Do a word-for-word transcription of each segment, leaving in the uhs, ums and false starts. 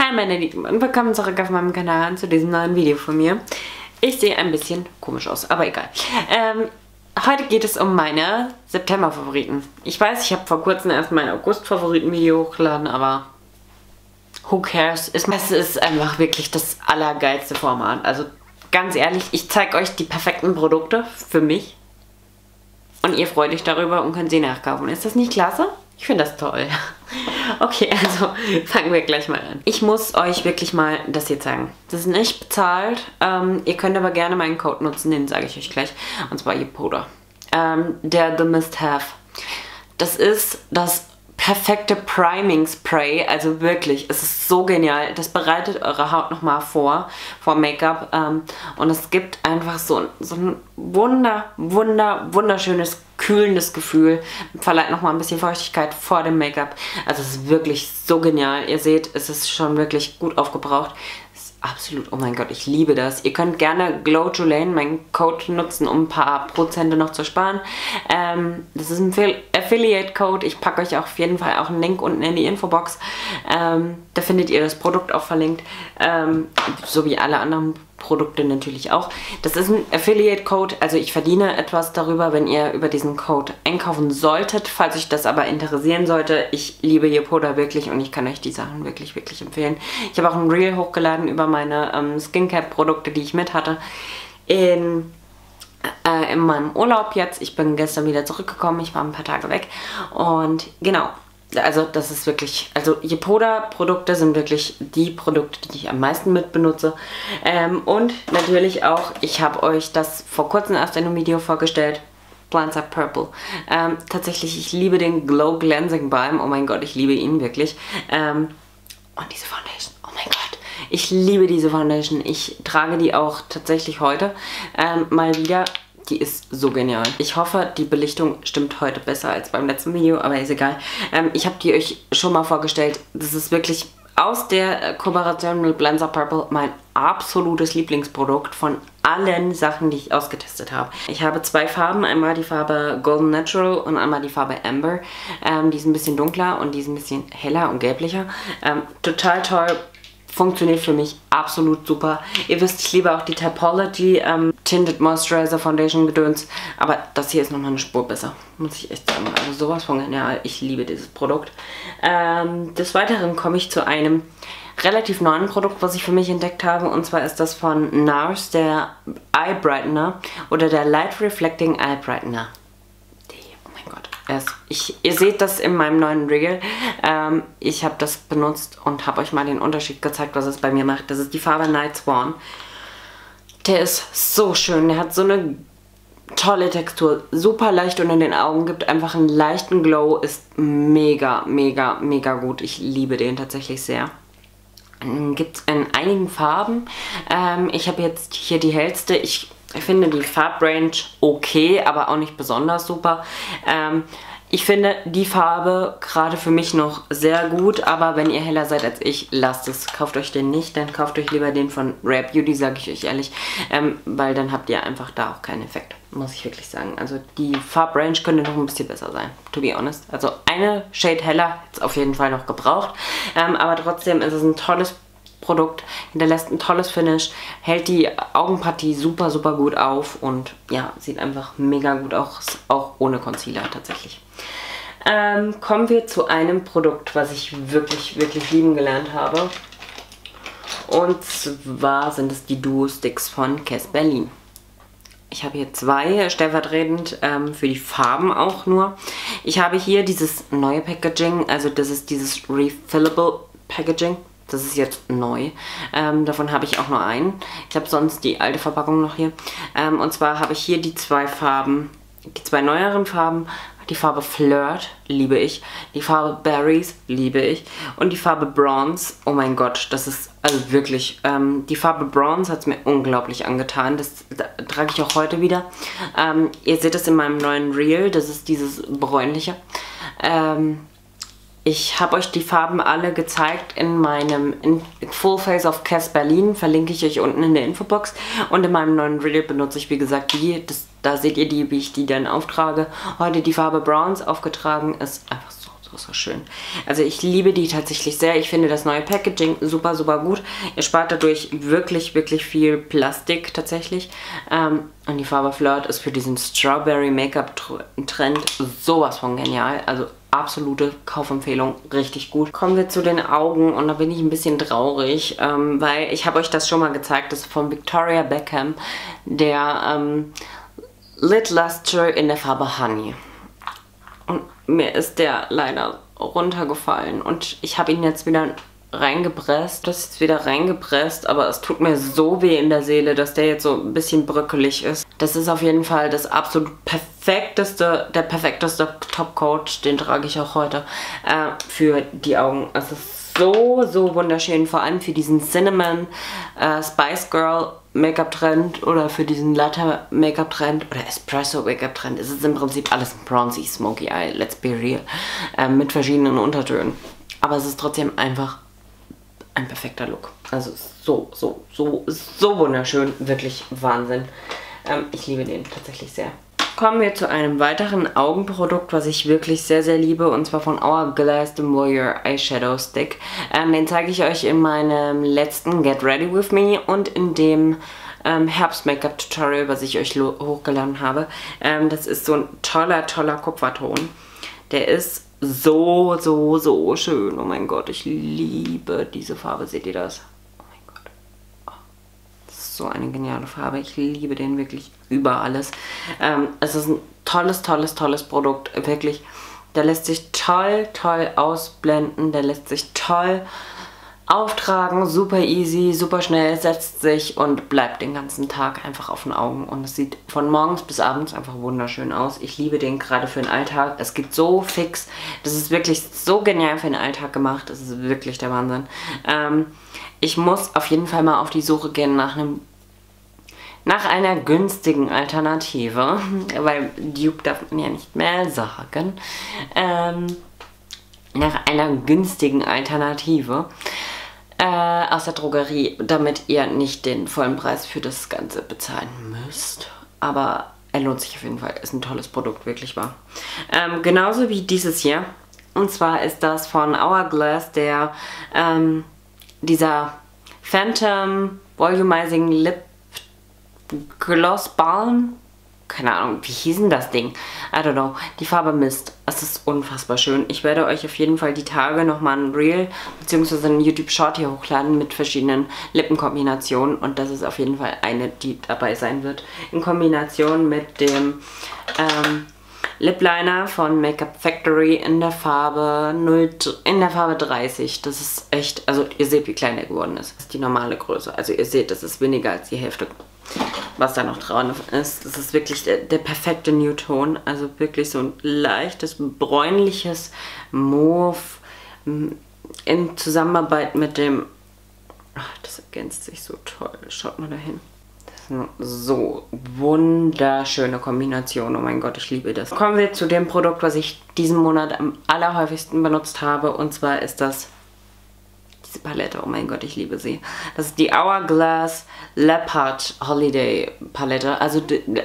Hi meine Lieben und willkommen zurück auf meinem Kanal zu diesem neuen Video von mir. Ich sehe ein bisschen komisch aus, aber egal. Ähm, heute geht es um meine September-Favoriten. Ich weiß, ich habe vor kurzem erst mein August-Favoriten-Video hochgeladen, aber who cares? Es ist einfach wirklich das allergeilste Format. Also ganz ehrlich, ich zeige euch die perfekten Produkte für mich. Und ihr freut euch darüber und könnt sie nachkaufen. Ist das nicht klasse? Ich finde das toll. Okay, also fangen wir gleich mal an. Ich muss euch wirklich mal das hier zeigen. Das ist nicht bezahlt. Ähm, ihr könnt aber gerne meinen Code nutzen, den sage ich euch gleich. Und zwar Yepoda. Ähm, der The Must Have. Das ist das perfekte Priming Spray. Also wirklich, es ist so genial. Das bereitet eure Haut nochmal vor, vor Make-up. Ähm, und es gibt einfach so, so ein wunder, wunder, wunderschönes kühlendes Gefühl, verleiht nochmal ein bisschen Feuchtigkeit vor dem Make-up. Also es ist wirklich so genial. Ihr seht, es ist schon wirklich gut aufgebraucht. Es ist absolut, oh mein Gott, ich liebe das. Ihr könnt gerne Glow Julane, meinen Code, nutzen, um ein paar Prozente noch zu sparen. Ähm, das ist ein Affiliate-Code. Ich packe euch auf jeden Fall auch einen Link unten in die Infobox. Ähm, da findet ihr das Produkt auch verlinkt. Ähm, so wie alle anderen Produkte natürlich auch. Das ist ein Affiliate-Code, also ich verdiene etwas darüber, wenn ihr über diesen Code einkaufen solltet. Falls euch das aber interessieren sollte, ich liebe Yepoda wirklich und ich kann euch die Sachen wirklich, wirklich empfehlen. Ich habe auch ein Reel hochgeladen über meine ähm, Skincare-Produkte, die ich mit hatte in, äh, in meinem Urlaub jetzt. Ich bin gestern wieder zurückgekommen, ich war ein paar Tage weg und genau. Also das ist wirklich, also Yepoda-Produkte sind wirklich die Produkte, die ich am meisten mit benutze. Ähm, und natürlich auch, ich habe euch das vor kurzem erst in einem Video vorgestellt, Blindside Purple. Ähm, tatsächlich, ich liebe den Glow Cleansing Balm, oh mein Gott, ich liebe ihn wirklich. Ähm, und diese Foundation, oh mein Gott, ich liebe diese Foundation. Ich trage die auch tatsächlich heute ähm, mal wieder. Die ist so genial. Ich hoffe, die Belichtung stimmt heute besser als beim letzten Video, aber ist egal. Ähm, ich habe die euch schon mal vorgestellt. Das ist wirklich aus der Kooperation mit Blindside Purple mein absolutes Lieblingsprodukt von allen Sachen, die ich ausgetestet habe. Ich habe zwei Farben. Einmal die Farbe Golden Natural und einmal die Farbe Amber. Ähm, die ist ein bisschen dunkler und die ist ein bisschen heller und gelblicher. Ähm, total toll. Funktioniert für mich absolut super. Ihr wisst, ich liebe auch die Typology ähm, Tinted Moisturizer Foundation Gedöns. Aber das hier ist nochmal eine Spur besser. Muss ich echt sagen. Also sowas von genial. Ich liebe dieses Produkt. Ähm, des Weiteren komme ich zu einem relativ neuen Produkt, was ich für mich entdeckt habe. Und zwar ist das von NARS, der Eye Brightener oder der Light Reflecting Eye Brightener. Ich, ihr seht das in meinem neuen Reel. Ähm, ich habe das benutzt und habe euch mal den Unterschied gezeigt, was es bei mir macht. Das ist die Farbe Night Swan. Der ist so schön. Der hat so eine tolle Textur. Super leicht unter den Augen. Gibt einfach einen leichten Glow. Ist mega, mega, mega gut. Ich liebe den tatsächlich sehr. Gibt es in einigen Farben. Ähm, ich habe jetzt hier die hellste. Ich Ich finde die Farbrange okay, aber auch nicht besonders super. Ähm, ich finde die Farbe gerade für mich noch sehr gut, aber wenn ihr heller seid als ich, lasst es. Kauft euch den nicht, dann kauft euch lieber den von Rare Beauty, sage ich euch ehrlich, ähm, weil dann habt ihr einfach da auch keinen Effekt, muss ich wirklich sagen. Also die Farbrange könnte noch ein bisschen besser sein, to be honest. Also eine Shade heller hätte es auf jeden Fall noch gebraucht, ähm, aber trotzdem ist es ein tolles Produkt, hinterlässt ein tolles Finish, hält die Augenpartie super, super gut auf und ja, sieht einfach mega gut aus, auch ohne Concealer tatsächlich. Ähm, kommen wir zu einem Produkt, was ich wirklich, wirklich lieben gelernt habe. Und zwar sind es die Duo Sticks von Kes Berlin. Ich habe hier zwei, stellvertretend ähm, für die Farben auch nur. Ich habe hier dieses neue Packaging, also das ist dieses Refillable Packaging. Das ist jetzt neu. Ähm, davon habe ich auch nur einen. Ich habe sonst die alte Verpackung noch hier. Ähm, und zwar habe ich hier die zwei Farben, die zwei neueren Farben. Die Farbe Flirt liebe ich. Die Farbe Berries liebe ich. Und die Farbe Bronze, oh mein Gott, das ist also wirklich, ähm, die Farbe Bronze hat es mir unglaublich angetan. Das, das trage ich auch heute wieder. Ähm, ihr seht es in meinem neuen Reel, das ist dieses bräunliche. Ähm, Ich habe euch die Farben alle gezeigt in meinem in Full Face of Kes Berlin, verlinke ich euch unten in der Infobox. Und in meinem neuen Reel benutze ich, wie gesagt, die. Das, da seht ihr die, wie ich die dann auftrage. Heute die Farbe Bronze aufgetragen, ist einfach so, so so schön. Also ich liebe die tatsächlich sehr. Ich finde das neue Packaging super, super gut. Ihr spart dadurch wirklich, wirklich viel Plastik tatsächlich. Ähm, und die Farbe Flirt ist für diesen Strawberry Make-up-Trend sowas von genial. Also absolute Kaufempfehlung, richtig gut. Kommen wir zu den Augen und da bin ich ein bisschen traurig, ähm, weil ich habe euch das schon mal gezeigt. Das ist von Victoria Beckham, der ähm, Lid Luster in der Farbe Honey. Und mir ist der leider runtergefallen und ich habe ihn jetzt wieder reingepresst. Das ist wieder reingepresst, aber es tut mir so weh in der Seele, dass der jetzt so ein bisschen bröckelig ist. Das ist auf jeden Fall das absolut perfekteste, der perfekteste Topcoat, den trage ich auch heute, äh, für die Augen. Es ist so, so wunderschön, vor allem für diesen Cinnamon äh, Spice Girl Make-up-Trend oder für diesen Latte Make-up-Trend oder Espresso Make-up-Trend. Es ist im Prinzip alles bronzy, smoky eye, let's be real, äh, mit verschiedenen Untertönen. Aber es ist trotzdem einfach ein perfekter Look. Also so, so, so, so wunderschön. Wirklich Wahnsinn. Ähm, ich liebe den tatsächlich sehr. Kommen wir zu einem weiteren Augenprodukt, was ich wirklich sehr, sehr liebe. Und zwar von Hourglass The Warrior Eyeshadow Stick. Ähm, den zeige ich euch in meinem letzten Get Ready With Me und in dem ähm, Herbst-Make-up-Tutorial, was ich euch hochgeladen habe. Ähm, das ist so ein toller, toller Kupferton. Der ist so, so, so schön. Oh mein Gott, ich liebe diese Farbe. Seht ihr das? Oh mein Gott. Oh, das ist so eine geniale Farbe. Ich liebe den wirklich über alles. Ähm, es ist ein tolles, tolles, tolles Produkt. Wirklich. Der lässt sich toll, toll ausblenden. Der lässt sich toll auftragen. Super easy, super schnell, setzt sich und bleibt den ganzen Tag einfach auf den Augen. Und es sieht von morgens bis abends einfach wunderschön aus. Ich liebe den gerade für den Alltag. Es geht so fix. Das ist wirklich so genial für den Alltag gemacht. Das ist wirklich der Wahnsinn. Ähm, ich muss auf jeden Fall mal auf die Suche gehen nach einem nach einer günstigen Alternative. Weil Dupe darf man ja nicht mehr sagen. Ähm, nach einer günstigen Alternative Äh, aus der Drogerie, damit ihr nicht den vollen Preis für das Ganze bezahlen müsst. Aber er lohnt sich auf jeden Fall. Ist ein tolles Produkt, wirklich wahr. Ähm, genauso wie dieses hier. Und zwar ist das von Hourglass der ähm, dieser Phantom Volumizing Lip Gloss Balm. Keine Ahnung, wie hieß denn das Ding? I don't know. Die Farbe Mist. Es ist unfassbar schön. Ich werde euch auf jeden Fall die Tage nochmal ein Reel bzw. einen YouTube-Short hier hochladen mit verschiedenen Lippenkombinationen. Und das ist auf jeden Fall eine, die dabei sein wird. In Kombination mit dem ähm, Lip Liner von Makeup Factory in der Farbe null, in der Farbe dreißig. Das ist echt, also ihr seht, wie klein der geworden ist. Das ist die normale Größe. Also ihr seht, das ist weniger als die Hälfte, was da noch dran ist. Das ist wirklich der, der perfekte Nude-Ton. Also wirklich so ein leichtes, bräunliches Mauve in Zusammenarbeit mit dem... Ach, das ergänzt sich so toll. Schaut mal dahin. Das ist eine so wunderschöne Kombination. Oh mein Gott, ich liebe das. Kommen wir zu dem Produkt, was ich diesen Monat am allerhäufigsten benutzt habe. Und zwar ist das diese Palette. Oh mein Gott, ich liebe sie. Das ist die Hourglass Leopard Holiday Palette. Also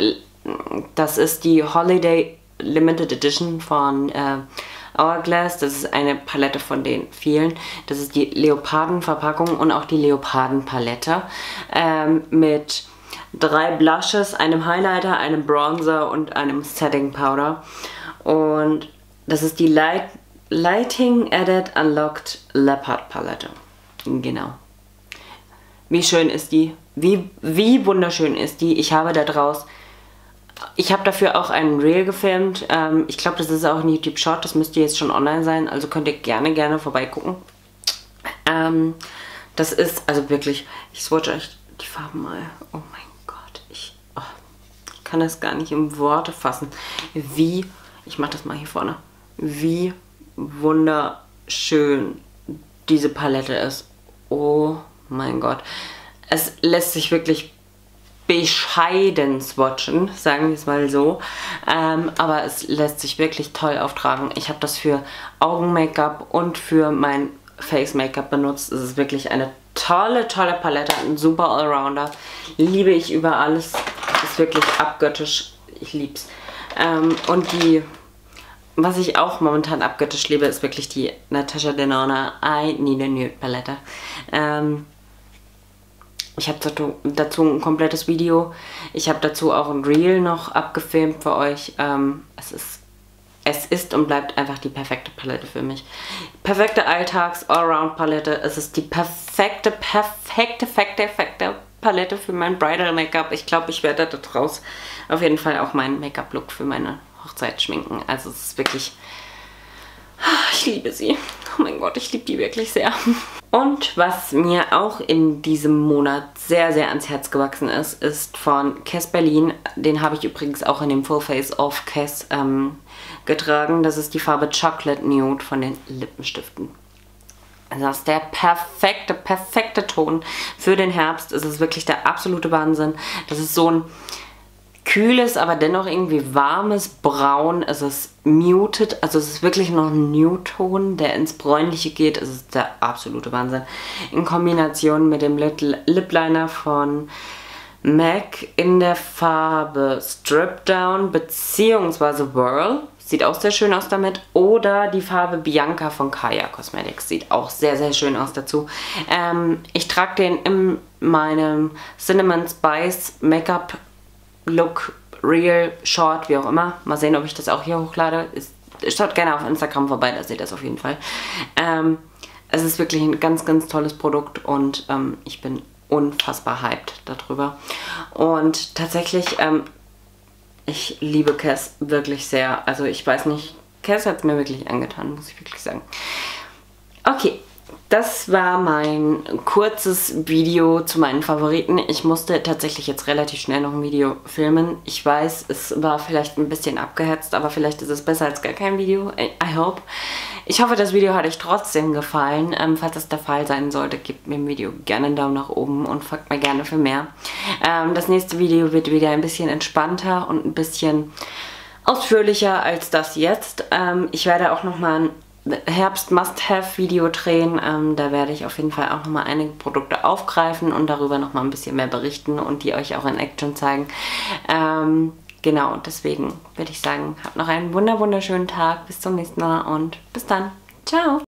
das ist die Holiday Limited Edition von äh, Hourglass. Das ist eine Palette von den vielen. Das ist die Leopardenverpackung und auch die Leopardenpalette ähm, mit drei Blushes, einem Highlighter, einem Bronzer und einem Setting Powder. Und das ist die Light Lighting Edit Unlocked Leopard Palette. Genau. Wie schön ist die? Wie, wie wunderschön ist die? Ich habe da draus... Ich habe dafür auch einen Reel gefilmt. Ähm, ich glaube, das ist auch ein YouTube-Short. Das müsste jetzt schon online sein. Also könnt ihr gerne, gerne vorbeigucken. Ähm, das ist also wirklich... Ich swatche euch die Farben mal. Oh mein Gott. Ich, oh, ich kann das gar nicht in Worte fassen. Wie... Ich mache das mal hier vorne. Wie wunderschön diese Palette ist. Oh mein Gott. Es lässt sich wirklich bescheiden swatchen, sagen wir es mal so. Ähm, aber es lässt sich wirklich toll auftragen. Ich habe das für Augen-Make-up und für mein Face-Make-up benutzt. Es ist wirklich eine tolle, tolle Palette. Ein super Allrounder. Liebe ich über alles. Ist wirklich abgöttisch. Ich lieb's. Ähm, und die was ich auch momentan abgöttisch liebe, ist wirklich die Natasha Denona I Need a Nude Palette. Ähm, ich habe dazu, dazu ein komplettes Video. Ich habe dazu auch ein Reel noch abgefilmt für euch. Ähm, es ist Es ist und bleibt einfach die perfekte Palette für mich. Perfekte Alltags-Allround-Palette. Es ist die perfekte, perfekte, perfekte, perfekte Palette für mein Bridal-Make-up. Ich glaube, ich werde daraus auf jeden Fall auch meinen Make-up-Look für meine Hochzeit schminken. Also es ist wirklich... Ich liebe sie. Oh mein Gott, ich liebe die wirklich sehr. Und was mir auch in diesem Monat sehr, sehr ans Herz gewachsen ist, ist von Kess Berlin. Den habe ich übrigens auch in dem Full Face of Kess ähm, getragen. Das ist die Farbe Chocolate Nude von den Lippenstiften. Das ist der perfekte, perfekte Ton für den Herbst. Es ist wirklich der absolute Wahnsinn. Das ist so ein kühles, aber dennoch irgendwie warmes Braun. Es ist muted, also es ist wirklich noch ein Nude-Ton, der ins Bräunliche geht. Es ist der absolute Wahnsinn. In Kombination mit dem Lip Liner von MAC in der Farbe Strip Down bzw. Whirl. Sieht auch sehr schön aus damit. Oder die Farbe Bianca von Kaya Cosmetics. Sieht auch sehr, sehr schön aus dazu. Ähm, ich trage den in meinem Cinnamon Spice Make-up Look, Real, Short, wie auch immer. Mal sehen, ob ich das auch hier hochlade. Ist, schaut gerne auf Instagram vorbei, da seht ihr das auf jeden Fall. Ähm, es ist wirklich ein ganz, ganz tolles Produkt und ähm, ich bin unfassbar hyped darüber. Und tatsächlich, ähm, ich liebe Kess wirklich sehr. Also ich weiß nicht, Kess hat es mir wirklich angetan, muss ich wirklich sagen. Okay. Das war mein kurzes Video zu meinen Favoriten. Ich musste tatsächlich jetzt relativ schnell noch ein Video filmen. Ich weiß, es war vielleicht ein bisschen abgehetzt, aber vielleicht ist es besser als gar kein Video. I hope. Ich hoffe, das Video hat euch trotzdem gefallen. Ähm, falls das der Fall sein sollte, gebt mir im Video gerne einen Daumen nach oben und folgt mir gerne für mehr. Ähm, das nächste Video wird wieder ein bisschen entspannter und ein bisschen ausführlicher als das jetzt. Ähm, ich werde auch nochmal ein Herbst-Must-Have-Video drehen. Ähm, da werde ich auf jeden Fall auch nochmal einige Produkte aufgreifen und darüber nochmal ein bisschen mehr berichten und die euch auch in Action zeigen. Ähm, genau, deswegen würde ich sagen, habt noch einen wunder wunderschönen Tag. Bis zum nächsten Mal und bis dann. Ciao!